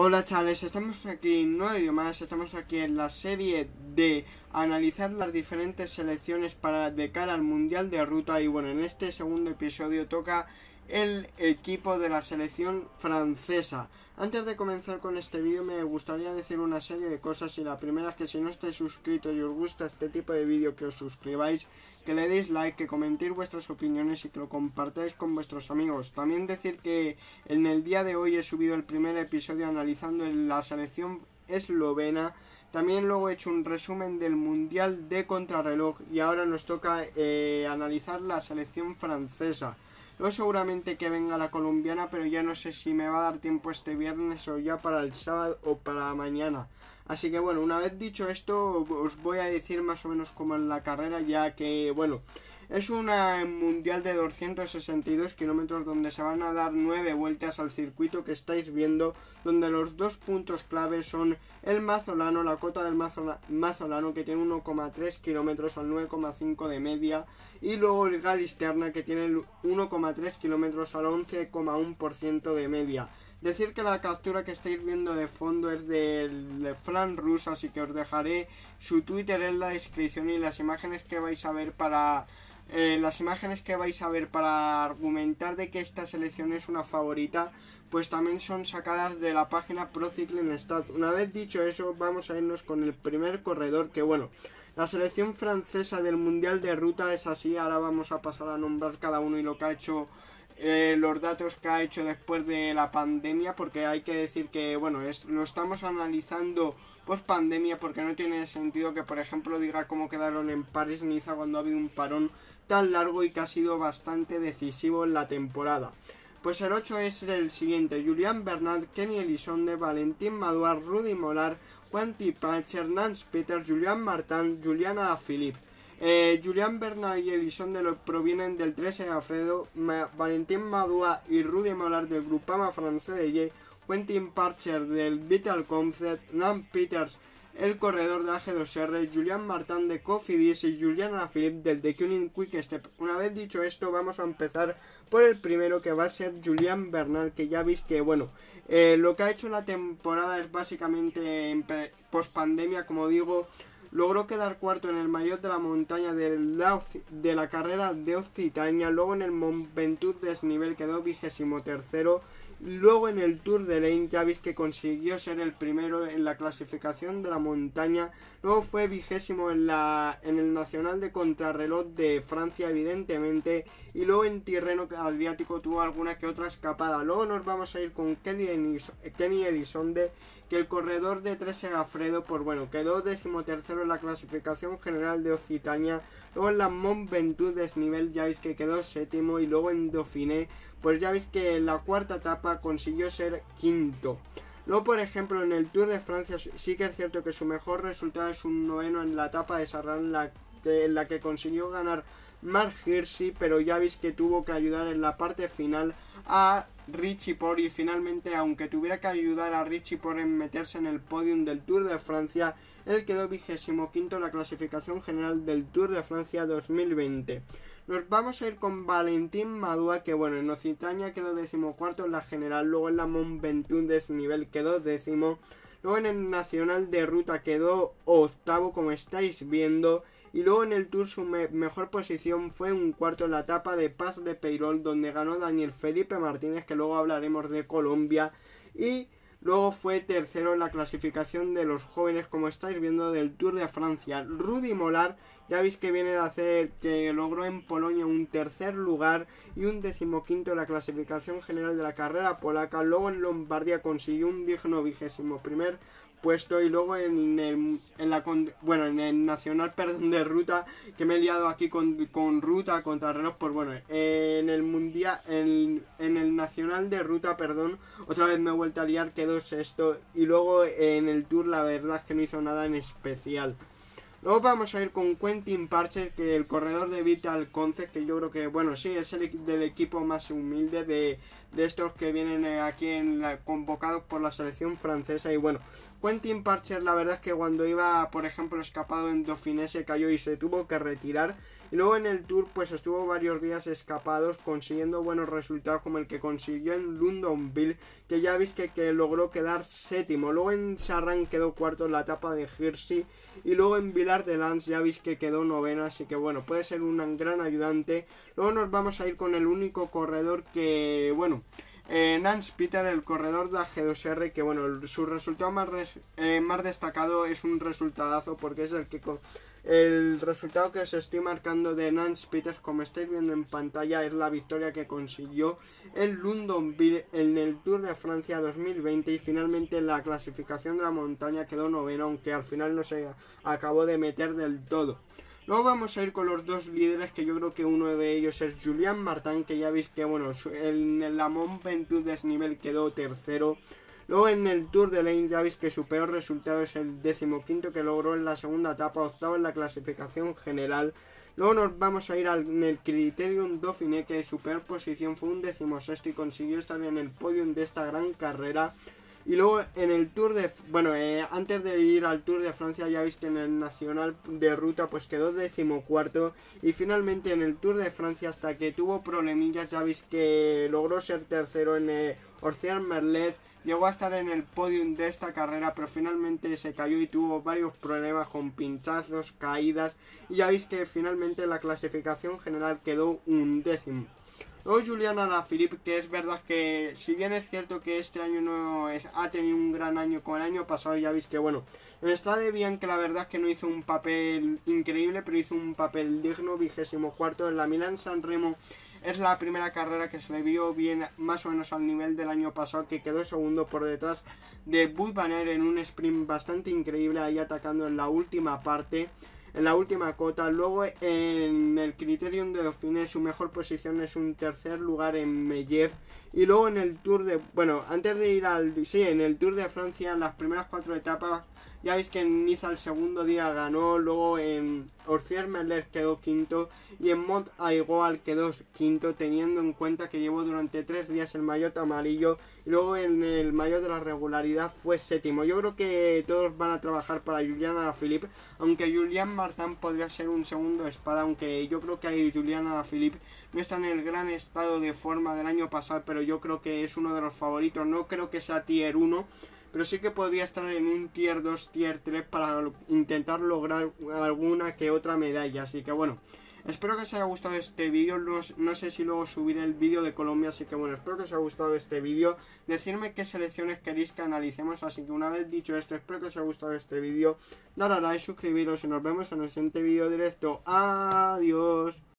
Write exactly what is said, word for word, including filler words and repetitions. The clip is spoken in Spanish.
Hola chavales, estamos aquí un nuevo vídeo más, estamos aquí en la serie de analizar las diferentes selecciones para de cara al Mundial de Ruta. Y bueno, en este segundo episodio toca el equipo de la selección francesa. Antes de comenzar con este vídeo me gustaría decir una serie de cosas, y la primera es que si no estáis suscritos y os gusta este tipo de vídeo, que os suscribáis, que le deis like, que comentéis vuestras opiniones y que lo compartáis con vuestros amigos. También decir que en el día de hoy he subido el primer episodio analizando la selección eslovena. También luego he hecho un resumen del Mundial de Contrarreloj y ahora nos toca eh, analizar la selección francesa. Luego seguramente que venga la colombiana, pero ya no sé si me va a dar tiempo este viernes o ya para el sábado o para mañana. Así que bueno, una vez dicho esto, os voy a decir más o menos cómo es la carrera, ya que bueno, es una mundial de doscientos sesenta y dos kilómetros donde se van a dar nueve vueltas al circuito que estáis viendo, donde los dos puntos claves son el Mazzolano, la cota del Mazzolano, que tiene uno coma tres kilómetros al nueve coma cinco de media, y luego el Galisterna, que tiene el uno coma tres kilómetros al once coma uno por ciento de media. Decir que la captura que estáis viendo de fondo es del Fran Rus, así que os dejaré su Twitter en la descripción, y las imágenes que vais a ver para eh, las imágenes que vais a ver para argumentar de que esta selección es una favorita, pues también son sacadas de la página Pro Cycling Stats. Una vez dicho eso, vamos a irnos con el primer corredor, que bueno, la selección francesa del Mundial de Ruta es así. Ahora vamos a pasar a nombrar cada uno y lo que ha hecho, Eh, los datos que ha hecho después de la pandemia, porque hay que decir que bueno, es, lo estamos analizando post pandemia, porque no tiene sentido que por ejemplo diga cómo quedaron en París-Niza cuando ha habido un parón tan largo y que ha sido bastante decisivo en la temporada. Pues el ocho es el siguiente: Julian Bernat, Kenny Elissonde, Valentin Madouas, Rudy Mollard, Quentin Parcher, Nance Peters, Julian Martin, Julian Alaphilippe. Eh, Julian Bernat y Elissonde lo provienen del trece Alfredo, Ma Valentin Madouas y Rudy Mollard del Groupama Français de Ye, Quentin Parcher del Vital Concept, Nance Peters, el corredor de A G dos R, Julian Martin de Cofidis y Julian Alaphilippe del The Kuning Quick Step. Una vez dicho esto, vamos a empezar por el primero, que va a ser Julian Bernat, que ya veis que bueno, eh, lo que ha hecho la temporada es básicamente en post pandemia, como digo. Logró quedar cuarto en el maillot de la montaña de la, de la carrera de Occitania. Luego en el Mont Ventoux desnivel quedó vigésimo tercero. Luego en el Tour de l'Ain ya veis que consiguió ser el primero en la clasificación de la montaña. Luego fue vigésimo en, la, en el Nacional de Contrarreloj de Francia, evidentemente. Y luego en Tirreno Adriático tuvo alguna que otra escapada. Luego nos vamos a ir con Kenny Elissonde, que el corredor de trece Alfredo, pues bueno, quedó decimotercero en la clasificación general de Occitania. Luego en la Mont Ventoux desnivel ya veis que quedó séptimo, y luego en Dauphiné, pues ya veis que en la cuarta etapa consiguió ser quinto. Luego, por ejemplo, en el Tour de Francia sí que es cierto que su mejor resultado es un noveno en la etapa de Sarran, en la que, en la que consiguió ganar Mark Hirschi, pero ya veis que tuvo que ayudar en la parte final a Richie Porte, y finalmente, aunque tuviera que ayudar a Richie Porte en meterse en el podium del Tour de Francia, él quedó vigésimo quinto en la clasificación general del Tour de Francia dos mil veinte. Nos vamos a ir con Valentin Madouas, que bueno, en Occitania quedó decimocuarto en la general. Luego en la Mont Ventoux desnivel quedó décimo. Luego en el Nacional de Ruta quedó octavo, como estáis viendo. Y luego en el Tour su me mejor posición fue un cuarto en la etapa de Pas de Peyrol, donde ganó Daniel Felipe Martínez, que luego hablaremos de Colombia. Y luego fue tercero en la clasificación de los jóvenes, como estáis viendo, del Tour de Francia. Rudy Mollard, ya veis que viene de hacer, que logró en Polonia un tercer lugar y un decimoquinto en la clasificación general de la carrera polaca. Luego en Lombardía consiguió un digno vigésimo primer puesto, y luego en el, en la bueno en el nacional perdón de ruta, que me he liado aquí con, con ruta contra reloj, pues bueno, en el mundial en, en el nacional de ruta, perdón, otra vez me he vuelto a liar, quedó sexto. Y luego en el Tour la verdad es que no hizo nada en especial. Luego vamos a ir con Quentin Parcher, que el corredor de Vital Concept, que yo creo que, bueno, sí, es el del equipo más humilde de, de estos que vienen eh, aquí en la, convocados por la selección francesa. Y bueno, Quentin Parcher la verdad es que cuando iba, por ejemplo, escapado en Dauphiné se cayó y se tuvo que retirar. Y luego en el Tour pues estuvo varios días escapados consiguiendo buenos resultados como el que consiguió en Londonville, que ya veis que, que logró quedar séptimo. Luego en Sarran quedó cuarto en la etapa de Jersey y luego en Villard de Lans ya veis que quedó noveno, así que bueno, puede ser un gran ayudante. Luego nos vamos a ir con el único corredor que, bueno, eh, Nance Peter, el corredor de A G dos R, que bueno, el, su resultado más, res, eh, más destacado es un resultadazo porque es el que con, el resultado que os estoy marcando de Nance Peters, como estáis viendo en pantalla, es la victoria que consiguió el Londonville en el Tour de Francia dos mil veinte y finalmente en la clasificación de la montaña quedó noveno, aunque al final no se acabó de meter del todo. Luego vamos a ir con los dos líderes, que yo creo que uno de ellos es Julian Martin, que ya veis que bueno, en la Mont Ventoux desnivel quedó tercero. Luego en el Tour de Lane ya veis que su peor resultado es el decimoquinto que logró en la segunda etapa, octavo en la clasificación general. Luego nos vamos a ir al, en el Criterium Dauphiné, que su peor posición fue un decimosexto y consiguió estar en el podium de esta gran carrera. Y luego en el Tour de... Bueno, eh, antes de ir al Tour de Francia ya veis que en el Nacional de Ruta pues quedó decimocuarto. Y finalmente en el Tour de Francia, hasta que tuvo problemillas, ya veis que logró ser tercero en eh, Orsières-Merlez. Llegó a estar en el podium de esta carrera, pero finalmente se cayó y tuvo varios problemas con pinchazos, caídas. Y ya veis que finalmente en la clasificación general quedó un décimo. Luego Julian Alaphilippe, que es verdad que si bien es cierto que este año no es, ha tenido un gran año con el año pasado, ya veis que bueno, en Strade Bianche la verdad es que no hizo un papel increíble, pero hizo un papel digno, vigésimo cuarto en la Milán-San Remo. Es la primera carrera que se le vio bien, más o menos al nivel del año pasado, que quedó segundo por detrás de Wout van Aert en un sprint bastante increíble, ahí atacando en la última parte. En la última cota. Luego en el Criterium de Dauphiné su mejor posición es un tercer lugar en Mellev. Y luego en el Tour de... Bueno, antes de ir al... Sí, en el Tour de Francia, en las primeras cuatro etapas, ya veis que en Niza el segundo día ganó. Luego en Orsières-Merlez quedó quinto. Y en Mont Aigual quedó quinto, teniendo en cuenta que llevó durante tres días el maillot amarillo. Y luego en el maillot de la regularidad fue séptimo. Yo creo que todos van a trabajar para Julian Alaphilippe, aunque Julian Martin podría ser un segundo espada, aunque yo creo que Julian Alaphilippe no está en el gran estado de forma del año pasado, pero yo creo que es uno de los favoritos. No creo que sea tier uno, pero sí que podría estar en un tier dos, tier tres para intentar lograr alguna que otra medalla. Así que bueno, espero que os haya gustado este vídeo. No, no sé si luego subiré el vídeo de Colombia, así que bueno, espero que os haya gustado este vídeo. Decidme qué selecciones queréis que analicemos, así que una vez dicho esto, espero que os haya gustado este vídeo. Dale a like, suscribiros y nos vemos en el siguiente vídeo directo. Adiós.